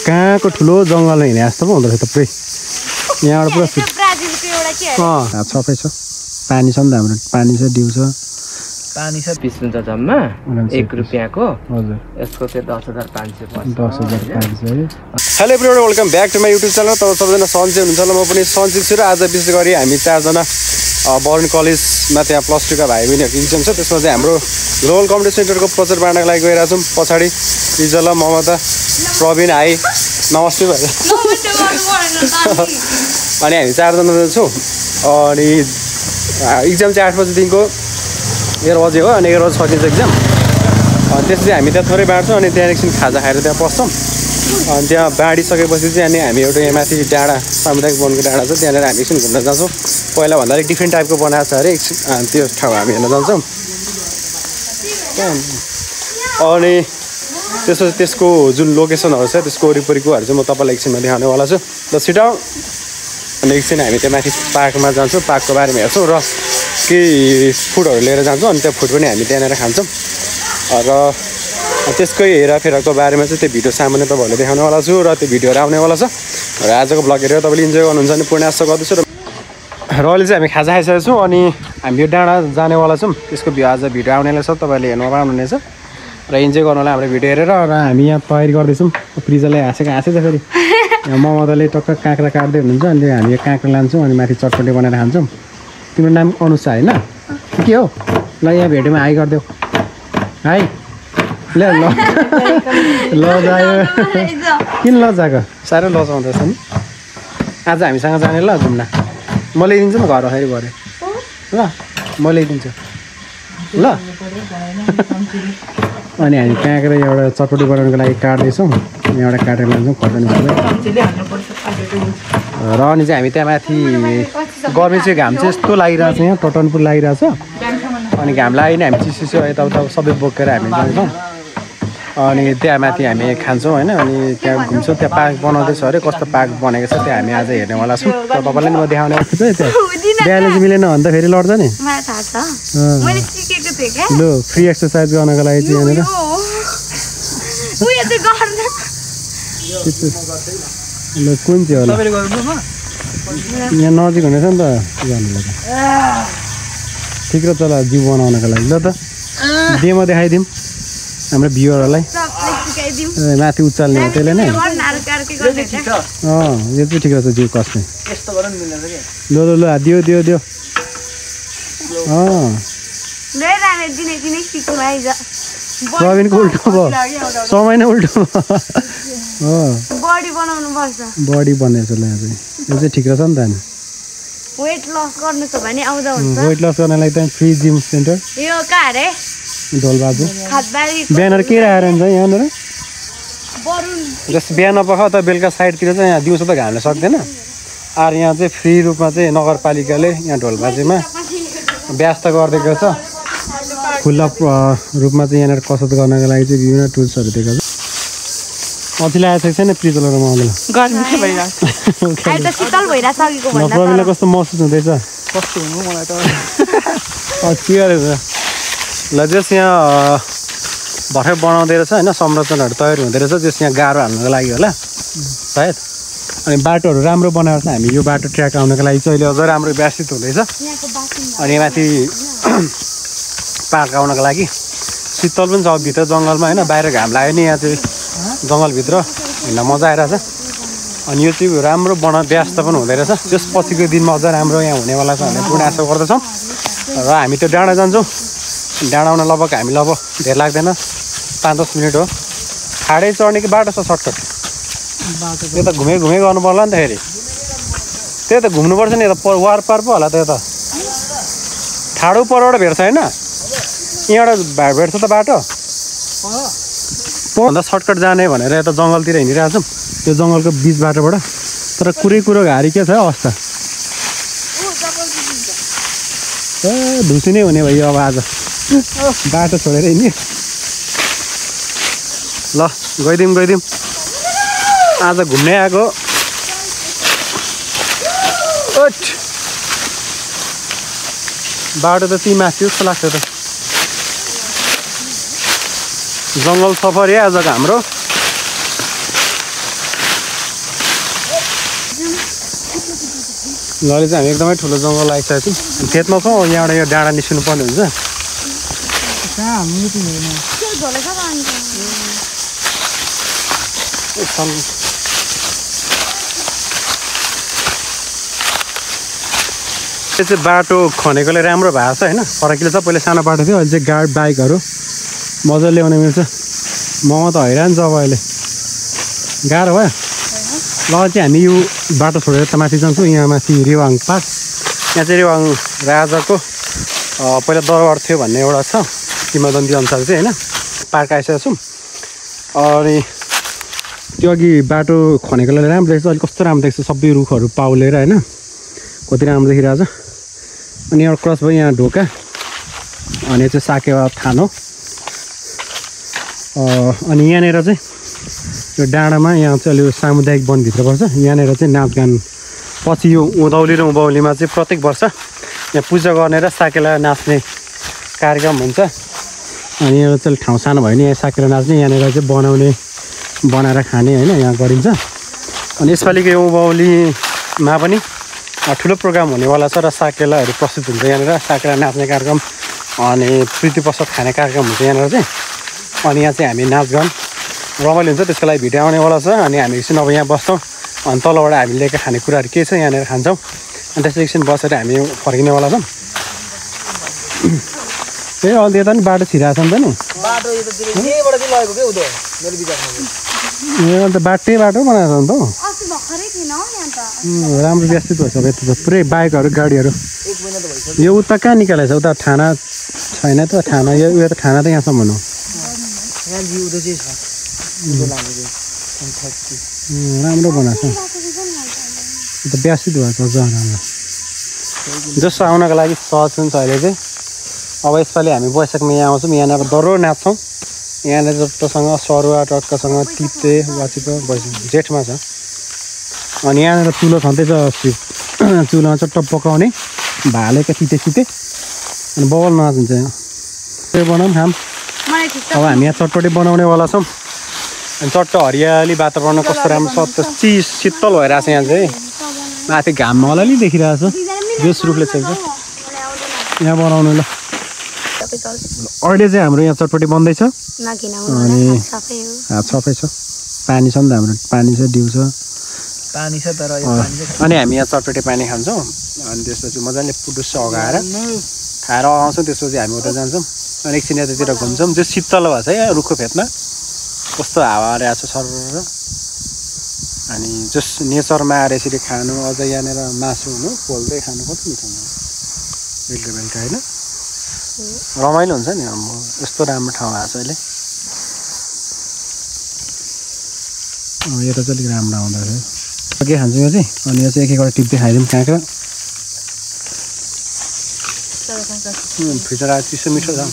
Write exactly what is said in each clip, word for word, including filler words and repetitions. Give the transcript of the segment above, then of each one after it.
कहाँको ठुलो जङ्गल हिँडे जस्तो पो हुँदो रहेछ थुप्रै यहाँबाट पुरा सफै छ पानी छ नि त हाम्रो पानी छ डिउ छ पानी छ पिस हुन्छ जम्मा एक रुपियाँको हजुर यसको चाहिँ दस हजार पाँच सय पर्छ दस हजार पाँच सय hello everyone welcome back to my YouTube channel तपाईँ सबैजना सन्चै हुनुहुन्छ होला म पनि सन्चै छु र आज विशेष गरी हामी चारजना बरुण कलेजमा त्यहाँ प्लस टूका भाइ बहिनीहरूको इक्जाम छ त्यसमा चाहिँ हाम्रो ग्लोबल कम्पिटिसन सेन्टरको प्रचार बाँड्नको लागि गइरहेको छौँ पछाडि रिजला ममता प्रवीण हाई नमस्ते भाइ अनि हामी चारजना छौँ अनि इक्जाम चाहिँ आठ बजीदेखिको एघार बजे हो अनि एघार बजी सकिन्छ इक्जाम अनि त्यसपछि हामी त्यहाँ थोरै बाँड्छौँ अनि त्यहाँ एकछिन खाजा खाएर त्यहाँ पस्छौँ अनि त्यहाँ बाँडिसकेपछि चाहिँ अनि हामी एउटा यहाँ माथि डाँडा सामुदायिक वनको डाँडा छ त्यहाँनिर हामी एकछिन घुम्न जान्छौँ पहिलाभन्दा अलिक डिफ्रेन्ट टाइपको बनाएको छ अरे एकछिन त्यो ठाउँ हामी हेर्न जान्छौँ अनि त्यसपछि त्यसको जुन लोकेसनहरू छ त्यसको वरिपरिकोहरू चाहिँ म तपाईँलाई एकछिनमा देखाउनेवाला छु ल छिटाउ अनि एकछिन हामी त्यहाँ माथि पार्कमा जान्छौँ पार्कको बारेमा हेर्छौँ र केही फुडहरू लिएर जान्छौँ अनि त्यो फुड पनि हामी त्यहाँनिर खान्छौँ र त्यसकै हेराफेराको बारेमा चाहिँ त्यो भिडियो सामान्य तपाईँहरूले देखाउनेवाला छु र त्यो भिडियोहरू आउनेवाला छ र आजको ब्लग हेरेर तपाईँले इन्जोय गर्नुहुन्छ भने पूर्ण आशा गर्दैछु र र अहिले चाहिँ हामी खाजा खाइसकेको छौँ अनि हामी यो डाँडा जानेवाला छौँ त्यसको आज भिडियो आउनेवाला छ तपाईँहरूले हेर्नु पाउनुहुनेछ र इन्जोय गर्नुलाई हाम्रो भिडियो हेरेर र हामी यहाँ तयारी गर्दैछौँ प्रिजालाई हाँसेको हाँसेछ फेरि ममताले टक्क काँक्रा काट्दै हुनुहुन्छ अनि हामी यो काँक्रा लान्छौँ अनि माथि चटपटी बनाएर खान्छौँ तिम्रो नाम अनुषा होइन के हो ल यहाँ भेटेमा हाई गरिदेऊ हाई ल ल लजायो किन लजाएको साह्रै लजाउँदैछ नि आज हामीसँग जाने ल घुम्न म ल्याइदिन्छु नि घर फेरि भरे ल म ल्याइदिन्छु ल अनि हामी काँक्रा एउटा चटपटी बनाउनुको लागि काट्दैछौँ यहाँबाट काटेर लान्छौँ खोर्सानी भाइ र अनि चाहिँ हामी त्यहाँ माथि गर्मी चाहिँ घाम चाहिँ यस्तो लागिरहेको छ यहाँ टटनपुर लागिरहेको छ अनि घाम लाग्यो नि हामी चिसो यताउता सबै बोकेर हामी जान्छौँ अनि त्यहाँ माथि हामी खान्छौँ होइन अनि त्यहाँ घुम्छौँ त्यहाँ पार्क बनाउँदैछ अरे कस्तो पार्क बनेको छ त्यहाँ हामी आज हेर्नेवाला छौँ र तपाईँलाई नि म देखाउने छु है त्यहाँ बिहान चाहिँ मिलेन भने त फेरि लड्छ नि लु फ्री एक्सर्साइज गर्नको लागि चाहिँ यहाँनिर ल कुन चाहिँ होला यहाँ नजिक हुनेछ नि त गर्नुलाई त ठिक र चल जिउ बनाउनको लागि ल त डेमो देखाइदिउँ हाम्रो भ्युअरहरूलाई माथि उचाल्ने हो त्यसले नै अँ यो चाहिँ ठिक रहेछ जिउ कस्ने ल ल ल दियो दियो दियो अँ प्रवीणको उल्टो भयो समय नै उल्टो बडी बनाउनु पर्छ बडी बनेछ ल यहाँ चाहिँ यो चाहिँ ठिक रहेछ नि त नि वेट लस गर्नु छ भने आउँदा हुन्छ वेट लस गर्नलाई त फ्री जिम सेन्टर यो कहाँ रे ढोलबाजु खातबारी बिहान के राखेर हुन्छ यहाँनिर बरुण जस्तो बिहान पख त बेलुका साइडतिर चाहिँ यहाँ दिउँसो त घामले सक्दैन आर यहाँ चाहिँ फ्री रूपमा चाहिँ नगरपालिकाले यहाँ ढोलबाजीमा व्यवस्था गरिदिएको छ खुल्ला रूपमा चाहिँ यहाँनिर कसरत गर्नको लागि चाहिँ विभिन्न टुल्सहरू दिएको छ अझै ल्याएको छैन प्रिजलर ममतालाई प्रवीणलाई कस्तो महसुस हुँदैछ कस्तो हुनु मलाई त के गरेछ ल जस यहाँ भर्खर बनाउँदै रहेछ होइन संरचनाहरू तयार हुँदो रहेछ जस यहाँ गाह्रो हाल्नुको लागि होला सायद अनि बाटोहरू राम्रो बनाएर चाहिँ हामी यो बाटो ट्र्याक आउनको लागि चाहिँ अहिले अझ राम्रो व्यवस्थित हुँदैछ अनि माथि पार्क आउनको लागि शीतल पनि छ भित्र जङ्गलमा होइन बाहिर घाम लाग्यो नि यहाँ चाहिँ जङ्गलभित्र हिँड्न मजा आइरहेछ अनि यो चाहिँ राम्रो बना व्यवस्था पनि हुँदो रहेछ त्यस पछिको दिनमा अझ राम्रो यहाँ हुनेवाला छ भन्ने पूर्ण आशा गर्दछौँ र हामी त्यो डाँडा जान्छौँ डाँडा आउन लगभग हामी लगभग धेरै लाग्दैन पाँच दस मिनट हो खाडै चढ्ने कि बाटो छ सर्टकट त्यो त घुमे घुमे गर्नु पर्ला नि त फेरि त्यही त घुम्नुपर्छ नि यता वार पार पो होला त्यो त ठाडो परबाट भेट्छ होइन यहाँबाट भेट्छ त बाटो भन्दा सर्टकट जाने भनेर यता जङ्गलतिर हिँडिरहेको छौँ त्यो जङ्गलको बिच बाटोबाट तर कुरै कुरो घारी के छ अवस्था ए धुसी नै हुने भयो अब आज बाटो छोडेर हिँड्ने ल गइदिउँ गइदिउँ आज घुम्ने आएको बाटो त ती माथि जस्तो लाग्छ त जङ्गल सफर है आजको हाम्रो अहिले चाहिँ हामी एकदमै ठुलो जङ्गल आइसकेको छौँ खेतमा छौँ यहाँबाट यो डाँडा निस्किनु पर्ने हुन्छ यो चाहिँ बाटो खनेकोले राम्रो भएको छ होइन फरकिलो छ पहिला सानो बाटो थियो अहिले चाहिँ गाडी बाइकहरू मजाले ल्याउन मिल्छ म त हैरान छ अब अहिले गाह्रो भयो ल चाहिँ हामी यो बाटो छोडेर त माथि जान्छौँ यहाँ माथि रेवाङ पार्क यहाँ चाहिँ रेवाङ राजाको पहिला दरबार थियो भन्ने एउटा छ किंवदन्ती अनुसार चाहिँ होइन पार्क आइसकेको छौँ अनि त्यो अघि बाटो खनेकोले राम्रो देख्छ अहिले कस्तो राम्रो देख्छ सबै रुखहरू पाउलेर होइन कति राम्रो देखिरहेको छ अनि एउटा क्रस भयो यहाँ ढोका अनि चाहिँ साकेवा थान हो अनि यहाँनिर चाहिँ यो डाँडामा यहाँ चाहिँ अलि सामुदायिक वनभित्र पर्छ यहाँनिर चाहिँ नाचगान पछि यो उँधौली र उँभौलीमा चाहिँ प्रत्येक वर्ष यहाँ पूजा गर्ने र साकेला नाच्ने कार्यक्रम हुन्छ अनि यहाँ चाहिँ ठाउँ सानो भयो भने यहाँ साकेला नाच्ने यहाँनिर चाहिँ बनाउने बनाएर खाने होइन यहाँ गरिन्छ अनि यसपालिको यो उँभौलीमा पनि ठुलो प्रोग्राम हुनेवाला छ र साकेलाहरू प्रस्तुत हुन्छ यहाँनिर साकेला नाच्ने कार्यक्रम अनि प्रीति प्रसाद खाने कार्यक्रम हुन्छ यहाँनिर चाहिँ अनि यहाँ चाहिँ हामी नाचगान रमाइलो हुन्छ त्यसको लागि भिडियो आउनेवाला छ अनि हामी एकछिन अब यहाँ बस्छौँ अनि तलबाट हामी लिएका खानेकुराहरू के छ यहाँनिर खान्छौँ अनि त्यसपछि एकछिन बसेर हामी फर्किनेवाला छौँ ए अहिले यता नि बाटो छिराएको छ नि त नि ए अन्त बाटै बाटो बनाएको छ नि त राम्रो व्यवस्थित भएछ यता त पुरै बाइकहरू गाडीहरू यो उता कहाँ निकालेको छ उता ठाना छैन त ठाना यो उयो त ठाना त यहाँसम्म हो राम्रो बनाएको छ त व्यवस्थित भएको छ राम्रो जस्तो आउनको लागि सहज हुन्छ अहिले चाहिँ अब यसपालि हामी वैशाखमा यहाँ आउँछौँ यहाँनिर डरो नाच्छौँ यहाँनिर जतासँग सरुवा टक्कासँग तिते वाचिको जेठमा छ अनि यहाँनिर चुलो छँदैछ चुलोमा चट्ट पकाउने भालेको तिते सिते अनि बबल नाच हुन्छ यहाँ त्यो बनाऊँ खाम अब हामी यहाँ चटपटी बनाउनेवाला छौँ अनि चट्ट हरियाली वातावरण कस्तो राम्रो छ त्यो चिज शीतल भइरहेको छ यहाँ चाहिँ माथि घाम अलि देखिरहेको छ जोस रुखले चल्छ यहाँ बनाउनु ल अहिले चाहिँ हाम्रो यहाँ चटपटी बन्दैछ अनि हात सफै छ पानी छ नि त हाम्रो पानी छ दिउ छ पानी छ तर अनि हामी यहाँ चटपटी पानी खान्छौँ अनि त्यसपछि मजाले पुटुस अगाएर खाएर आउँछौँ त्यसपछि हामी उता जान्छौँ अनि एकछिन यतातिर घुम्छौँ जो शीतल भएको छ यहाँ रुखको फेदमा कस्तो हावा आइरहेको छ सर अनि जस नेचरमा आएर यसरी खानु अझ यहाँनिर मासु हुनु पोल्दै खानु कति मिठो हुन्छ बेलुका बेलुका होइन रमाइलो हुन्छ नि अब यस्तो राम्रो ठाउँ आएको छ अहिले यता चाहिँ अलिक राम्रो आउँदाखेरि के खान्छौँ यो चाहिँ अनि यो चाहिँ एक एकवटा टिप्दै खाइदिउँ काँक्रा भित्र चिसो मिठो छ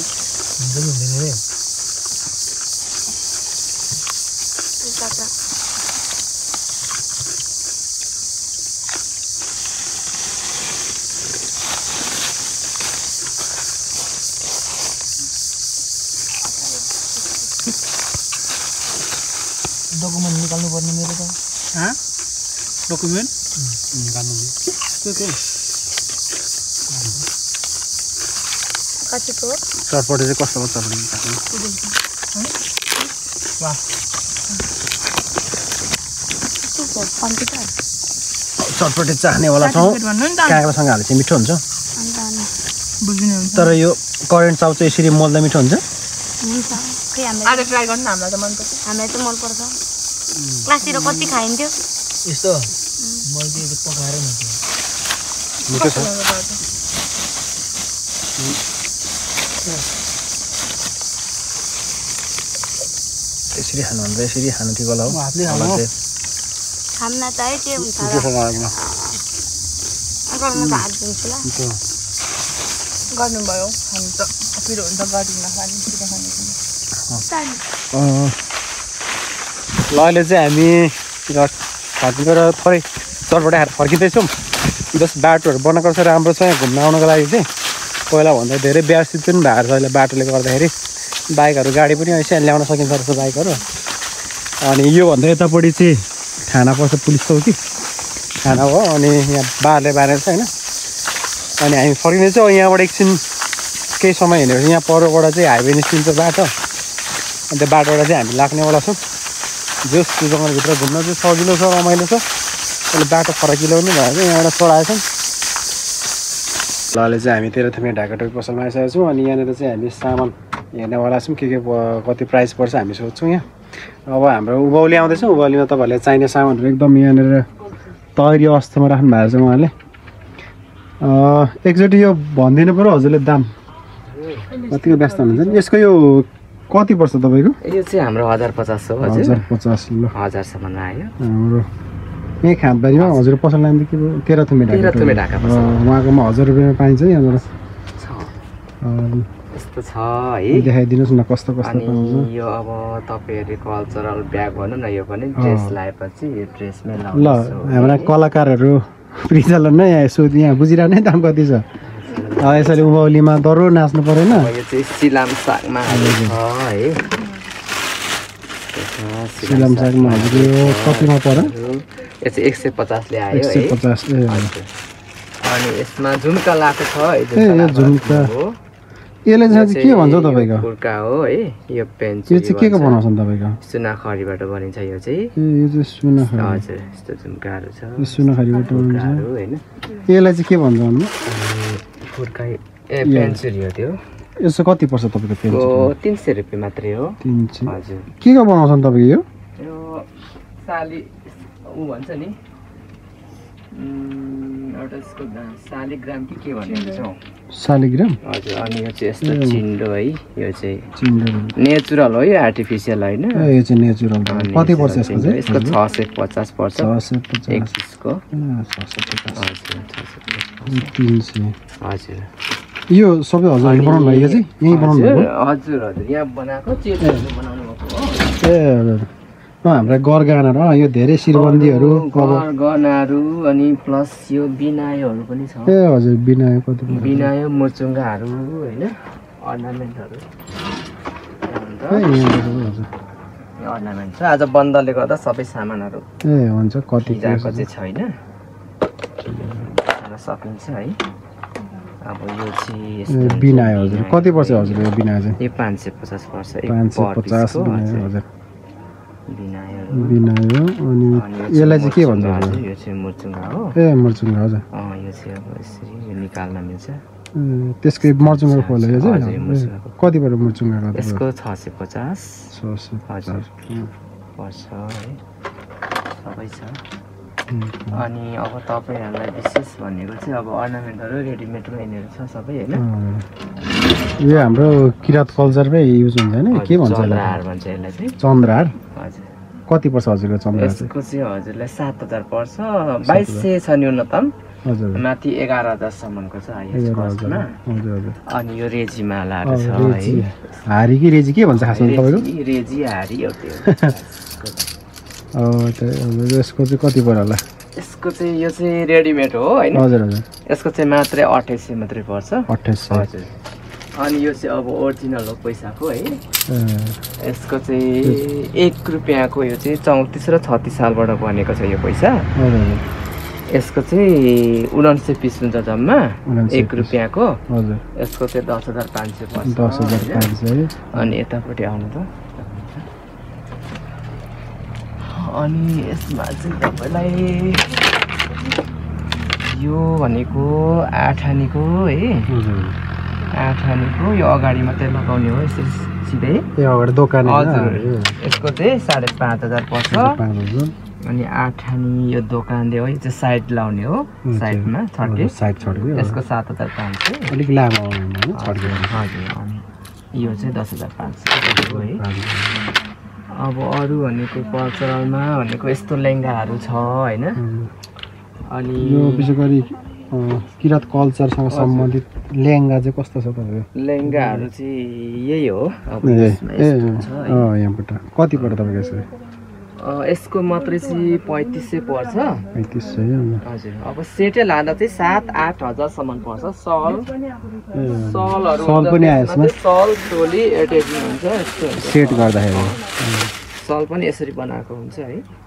डकुमेन्ट निकाल्नु पर्ने मेरो त हाँ डकुमेन्ट निकाल्नु त्यो के कतिको चटपटी चाहिँ कस्तो हो चटपटी वाह चटपटी चाख्नेवाला छौँ काँक्रासँग हाले चाहिँ मिठो हुन्छ तर यो करेन्ट चाउ चाहिँ यसरी मोल्दा मिठो हुन्छ आज ट्राई गर्नु हामीलाई त मनपर्छ हामीलाई त मनपर्छ क्लासतिर कति खाइन्थ्यो यस्तो मैले यो पकाएर मिठो छ यसरी खानुहुन्छ यसरी खानु ठिक होला हो हातले खानु खाना त है के हुन्छ मिठो छ लाग्न गर्नु त हात दिन्छु ल गर्नुभयो खानु त पिरो हुन्छ गर्दिन खानु छिटो खानु ल अहिले चाहिँ हामी घाटबाट थोरै चटपटा खाएर फर्किँदैछौँ जस बाटोहरू बनाएको छ राम्रो छ यहाँ घुम्न आउनको लागि चाहिँ पहिलाभन्दा धेरै व्यवस्थित पनि भएको छ अहिले बाटोले गर्दाखेरि बाइकहरू गाडी पनि यसो ल्याउन सकिन्छ रहेछ बाइकहरू अनि योभन्दा यतापट्टि चाहिँ थाना पर्छ पुलिस चौकी खाना हो अनि यहाँ बारले बारेर छ होइन अनि हामी फर्किने चाहिँ यहाँबाट एकछिन केही समय हिँडेपछि यहाँ परबाट चाहिँ हाइवे निस्किन्छ बाटो अनि त्यो बाटोबाट चाहिँ हामी लाग्नेवाला छौँ जस त्यो जङ्गलभित्र घुम्न चाहिँ सजिलो छ रमाइलो छ अहिले बाटो फराकिलो पनि भएर चाहिँ यहाँबाट चढाएछौँ ल अहिले चाहिँ हामी तेह्रथुमे ढाकाटोपी पसलमा आइसकेको छौँ अनि यहाँनिर चाहिँ हामी सामान हेर्नेवाला छौँ के के कति प्राइस पर्छ हामी सोध्छौँ यहाँ अब हाम्रो उभौली आउँदैछ उभौलीमा तपाईँहरूले चाहिने सामानहरू एकदम यहाँनिर तयारी अवस्थामा राख्नु भएको छ उहाँले एकचोटि यो भनिदिनु पऱ्यो हजुरले दाम कतिको व्यस्त हुनुहुन्छ नि यसको यो कति पर्छ तपाईँको यो चाहिँ हाम्रो हजार पचास हो हजार पचास ल हजारसम्म आयो हाम्रो यहीँ खाँदबारीमा हजुर पसल नाम के तेह्रथुमे तेह्रथुमे ढाका पसल उहाँकोमा हजार रुपियाँमा पाइन्छ यहाँबाट यस्तो छ है देखाइदिनुहोस् न कस्तो कस्तो पाउँछ यो अब तपाईँहरूले कल्चरल ब्याग भनौँ न यो पनि ड्रेस लगाएपछि यो ड्रेसमै ल हाम्रा कलाकारहरू प्रिजलर नै यसो यहाँ बुझिरहने दाम कति छ यसरी उभौलीमा दरो नाच्नु परेन यो चाहिँ सिलाम सागमा है सिलाम सागमा हजुर यो कतिमा पर्यो यो चाहिँ एक सय पचासले आयो एक सय पचास ए अनि यसमा झुम्का लगाएको छ ए यो झुम्का यसले चाहिँ के भन्छ तपाईँको कुर्का हो है यो पेन यो चाहिँ के को बनाउँछ तपाईँको सुनाखरीबाट बनिन्छ यो चाहिँ ए यो चाहिँ सुनाखरी हजुर यस्तो झुम्काहरू छ यो सुनाखरीबाट बनिन्छ होइन यसलाई चाहिँ के भन्छ भन्नु कुर्का ए पेन्सुरी हो त्यो यसो कति पर्छ तपाईँको पेन्सुरी तिन सय रुपियाँ मात्रै हो तिन सय हजुर के को बनाउँछ नि तपाईँको यो यो साली ऊ भन्छ नि एउटा यसको शालिग्राम कि के भन्ने हौ शालिग्राम हजुर अनि यो चाहिँ यस्तो चिन्डो है यो चाहिँ चिन्डो नेचुरल हो यो आर्टिफिसियल होइन यो चाहिँ नेचुरल कति पर्छ यसको चाहिँ यसको छ सय पचास पर्छ छ सय पचास एक पिसको हजुर हजुर तिन सय हजुर यो सबै हजुरले बनाउनु भएको चाहिँ यहीँ बनाउनु भएको हजुर हजुर यहाँ बनाएको चेटहरू बनाउनु भएको हो ए हजुर हाम्रा गरगानाहरू यो धेरै शिरबन्दीहरू गहनाहरू अनि प्लस यो बिनायोहरू पनि छ ए हजुर बिनायो कति बिनायो मुर्चुङ्गाहरू होइन अर्नामेन्टहरू अर्नामेन्ट छ आज बन्दले गर्दा सबै सामानहरू ए हुन्छ कति जाएको चाहिँ छैन सकिन्छ है अब यो चाहिँ बिनायो हजुर कति पर्छ हजुर यो बिनायो चाहिँ यो पाँच सय पचास पर्छ पाँच सय पचास हजुर बिनायो बिनायो अनि यसलाई चाहिँ के भन्छ यो चाहिँ मुर्चुङ्गा हो ए मुर्चुङ्गा हजुर यो चाहिँ अब यसरी निकाल्न मिल्छ त्यसको मर्चुङ्गा फल यो चाहिँ कति पर्छ मुर्चुङ्गा यसको छ सय पचास छ सय हजुर पर्छ है सबै छ अनि अब तपाईँहरूलाई विशेष भनेको चाहिँ अब अर्नामेन्टहरू रेडिमेडमा यिनीहरू छ सबै होइन यो हाम्रो किरात कल्चरमै युज हुन्छ होइन के भन्छ चन्द्रहार भन्छ यसलाई चाहिँ चन्द्रहार हजुर कति पर्छ हजुरको चन्द्रहार यसको चाहिँ हजुरलाई सात हजार पर्छ बाइस सय छ न्यूनतम हजुर माथि एघार हजारसम्मको छ हजुर हजुर अनि यो रेजी मालाहरू छ है हारी कि रेजी के भन्छ खासमा तपाईँको रेजी हारी एउटै यसको चाहिँ कति पर्यो होला यसको चाहिँ यो चाहिँ रेडिमेड हो होइन हजुर हजुर यसको चाहिँ मात्रै अठाइस सय मात्रै पर्छ अठाइस सय हजुर अनि यो चाहिँ अब ओरिजिनल हो पैसाको है यसको चाहिँ एक रुपियाँको यो चाहिँ चौतिस र छत्तिस सालबाट बनेको छ यो पैसा यसको चाहिँ उनान्सय पिस हुन्छ जम्मा एक रुपियाँको हजुर यसको चाहिँ दस हजार पाँच सय पर्छ दस हजार पाँच सय अनि यतापट्टि आउनु त अनि यसमा चाहिँ तपाईँलाई यो भनेको आठ आनीको है आठ आनीको यो अगाडि मात्रै लगाउने हो यसरी सिधै ए अगाडि दोकान हजुर यसको चाहिँ साढे पाँच हजार पर्छ अनि आठ आनी यो दोकानले हो यो चाहिँ साइड लाउने हो साइडमा छड्के साइड छड्के यसको सात हजार पाँच सय अलिक लामो छड्के हजुर अनि यो चाहिँ दस हजार पाँच सय है अब अरू भनेको कल्चरलमा भनेको यस्तो लेहेङ्गाहरू छ होइन अनि यो विशेष गरी किरात कल्चरसँग सम्बन्धित लेहेङ्गा चाहिँ कस्तो छ तपाईँको लेहेङ्गाहरू चाहिँ यही हो अब यहाँबाट कति पर्छ तपाईँको यसको यसको मात्रै चाहिँ पैँतिस सय पर्छ पैँतिस सय हजुर अब सेटै लाँदा चाहिँ सात आठ हजारसम्म पर्छ सल सलहरू सल पनि आयो यसमा सल टोली एट्याचिङ हुन्छ यस्तो सेट गर्दाखेरि सल पनि यसरी बनाएको हुन्छ है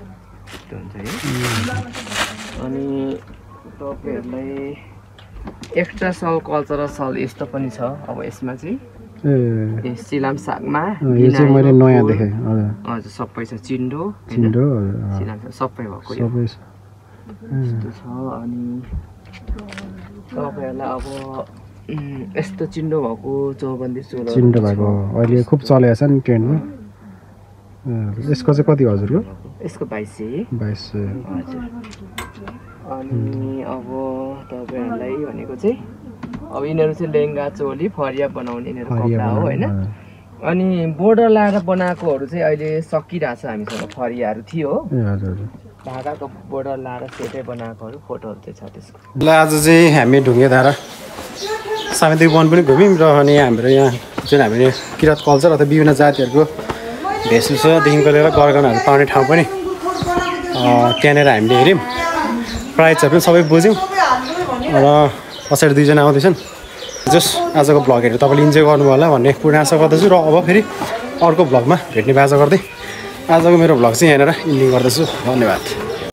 यस्तो हुन्छ है अनि तपाईँहरूलाई एक्स्ट्रा सल कल्चरल सल यस्तो पनि छ अब यसमा चाहिँ ए सिलाम सागमा यो चाहिँ मैले नयाँ देखेँ हजुर हजुर सबै छ चिन्डो चिन्डो सिलाम सबै भएको सबै छ यस्तो छ अनि तपाईँहरूलाई अब यस्तो चिन्डो भएको चौबन्दी चोलो चिन्डो भएको अहिले खुब चलेको छ नि ट्रेन्डमा यसको चाहिँ कति हजुरको यसको बाइस सय बाइस सय हजुर अनि अब तपाईँहरूलाई भनेको चाहिँ अब यिनीहरू चाहिँ लेहेङ्गा चोली फरिया बनाउने यिनीहरू कपडा हो होइन अनि बोर्डर लाएर बनाएकोहरू चाहिँ अहिले सकिरहेछ हामीसँग फरियाहरू थियो धागाको बोर्डर लाएर सेटै बनाएकोहरू फोटोहरू चाहिँ छ त्यसको ल आज चाहिँ हामी ढुङ्गेधारा सामेदेखि वन पनि घुम्यौँ र अनि हाम्रो यहाँ जुन हामीले किराँत कल्चर अथवा विभिन्न जातिहरूको भेषभूषादेखिको लिएर गरगहनाहरू पाउने ठाउँ पनि त्यहाँनिर हामीले हेऱ्यौँ प्राइजहरू पनि सबै बुझ्यौँ र पछाडि दुईजना आउँदैछन् जस्ट आजको भ्लगहरू तपाईँले इन्जोय गर्नुभयो होला भन्ने पूर्ण आशा गर्दछु र अब फेरि अर्को भ्लगमा भेट्ने बाजा गर्दै आजको मेरो भ्लग चाहिँ यहाँनिर इन्डिङ गर्दछु धन्यवाद।